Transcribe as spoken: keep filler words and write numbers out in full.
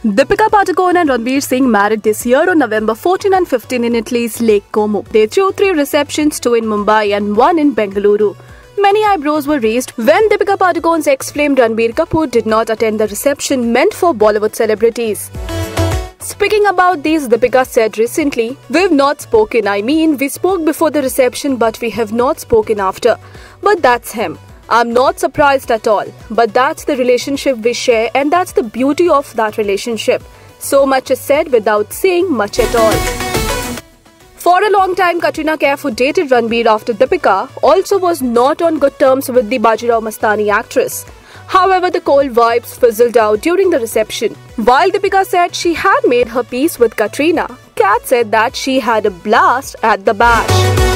Deepika Padukone and Ranveer Singh married this year on November fourteenth and fifteenth in Italy's Lake Como. They threw three receptions, two in Mumbai and one in Bengaluru. Many eyebrows were raised when Deepika Padukone's ex-flame Ranbir Kapoor did not attend the reception meant for Bollywood celebrities. Speaking about these, Deepika said recently, "We've not spoken. I mean, we spoke before the reception, but we have not spoken after. But that's him. I'm not surprised at all. But that's the relationship we share, and that's the beauty of that relationship. So much is said without saying much at all." For a long time, Katrina Kaif, who dated Ranbir after Deepika, also was not on good terms with the Bajirao Mastani actress. However, the cold vibes fizzled out during the reception. While Deepika said she had made her peace with Katrina, Kat said that she had a blast at the bash.